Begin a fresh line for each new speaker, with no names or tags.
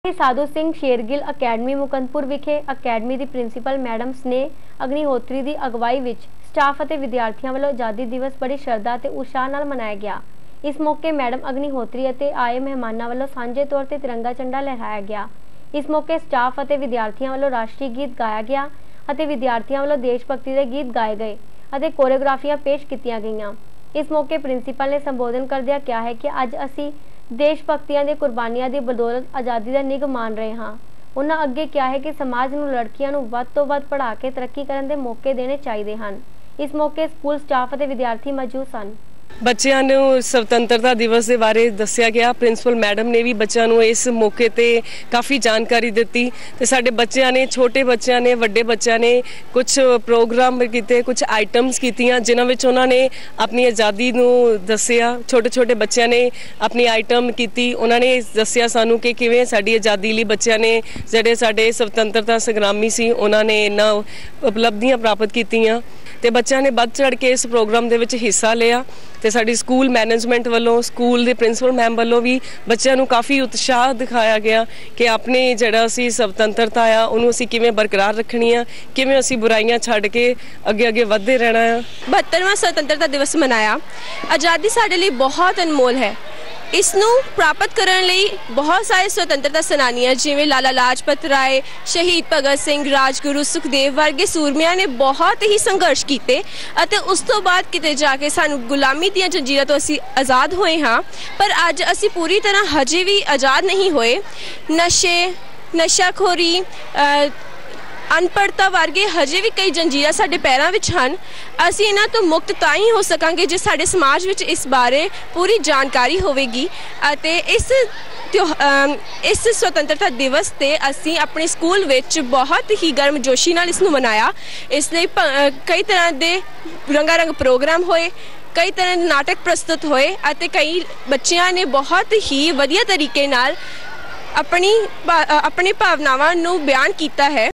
साधु Singh Shergill academy Mukandpur विखे academy की principal madam Sneh Agnihotri की अगवाई विच स्टाफ और विद्यार्थियों वालों आज़ादी दिवस बड़ी श्रद्धा ते उत्साह नाल मनाया गया। इस मौके मैडम अग्निहोत्री और आए मेहमानों वालों सांझे तौर पर तिरंगा झंडा लहराया गया। इस मौके स्टाफ और विद्यार्थियों वालों राष्ट्रीय गीत गाया गया और विद्यार्थियों वालों देशभक्ति के गीत गाए गए और कोरियोग्राफियां पेश की गईयां। इस मौके प्रिंसीपल ने संबोधन करदिया कहा है कि अज असी देश भक्तियां दी कुर्बानियां दी बदौलत आज़ादी का निग मान रहे हाँ। उन्होंने अगे कहा है कि समाज नूं लड़कियां नूं वध तों वध पढ़ा के तरक्की करन दे मौके देने चाहिए हैं। इस मौके स्कूल स्टाफ और विद्यार्थी मौजूद सन।
बच्चों को स्वतंत्रता दिवस के बारे दसिया गया। प्रिंसीपल मैडम ने भी बच्चों को इस मौके पर काफ़ी जानकारी दी तो साडे बच्चों ने छोटे बच्चों ने वड्डे बच्चों ने कुछ प्रोग्राम किए, कुछ आइटम्स कीतियां जिन्हां विच उन्होंने अपनी आज़ादी नूं दसिया। छोटे छोटे बच्चों ने अपनी आइटम की, उन्होंने दसिया सानू कि किवें साडी आज़ादी लई बच्चों ने जिहड़े साडे स्वतंत्रता संग्रामी सी उन्होंने इन्हां उपलब्धियां प्राप्त कीतियां ते बच्चों ने बढ़ चढ़ के इस प्रोग्राम दे विच हिस्सा लिया। तो साड़ी स्कूल मैनेजमेंट वालों स्कूल के प्रिंसीपल मैम वालों भी बच्चों को काफ़ी उत्साह दिखाया गया कि अपने जड़ा सी स्वतंत्रता आ उन्होंने असी किवें बरकरार रखनी आ, किवें असी बुराइयां छड्ड के अगे अगे वधदे रहना है।
72वां स्वतंत्रता दिवस मनाया। आज़ादी साडे लई बहुत अनमोल है। इसनू प्राप्त करने लई बहुत सारे स्वतंत्रता सेनानियां जिवें लाला लाजपत राय, शहीद भगत सिंह, राजगुरु सुखदेव वर्गे सूरमियां ने बहुत ही संघर्ष किए और उस तो बाद किते जाके सानू गुलामी दी जंजीरां तो असी आज़ाद होए हाँ। पर अज असी पूरी तरह हजे भी आज़ाद नहीं होए। नशे, नशाखोरी, अनपढ़ता वर्गे हजे भी कई जंजीरां साडे पैरों विच हन। असीं इन्हां तो मुक्त तां ही हो सकांगे जे साडे समाज विच इस बारे पूरी जानकारी होवेगी। अते इस स्वतंत्रता दिवस ते असीं अपने स्कूल विच बहुत ही गर्मजोशी नाल इसनूं मनाया। इसलिए कई तरह के रंगारंग प्रोग्राम होए, कई तरह के नाटक प्रस्तुत होए अते कई बच्चियां ने बहुत ही वधिया तरीके नाल अपनी भावनावां नूं बयान कीता है।